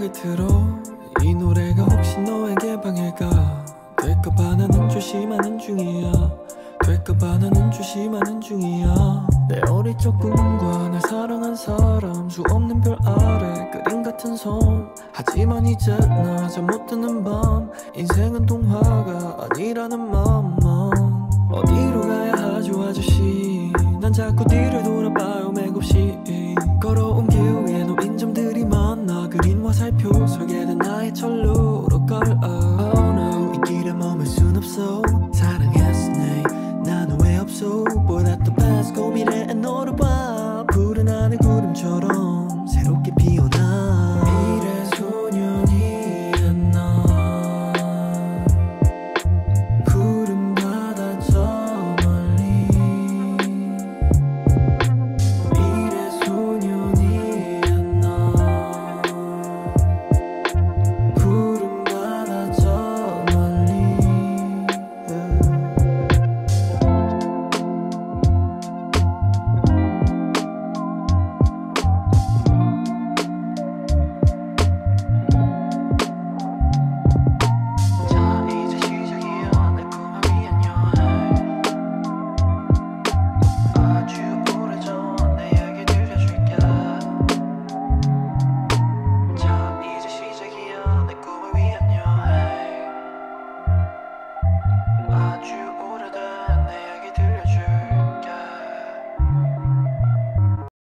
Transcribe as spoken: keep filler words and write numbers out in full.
생각이 들어. 이 노래가 혹시 너에게 방해가 될까봐 나는 조심하는 중이야. 될까봐 나는 조심하는 중이야. 내 어릴 적 꿈과 날 사랑한 사람, 수 없는 별 아래 그림 같은 섬. 하지만 이제 나 잠 못 드는 밤, 인생은 동화가 아니라는 맘만.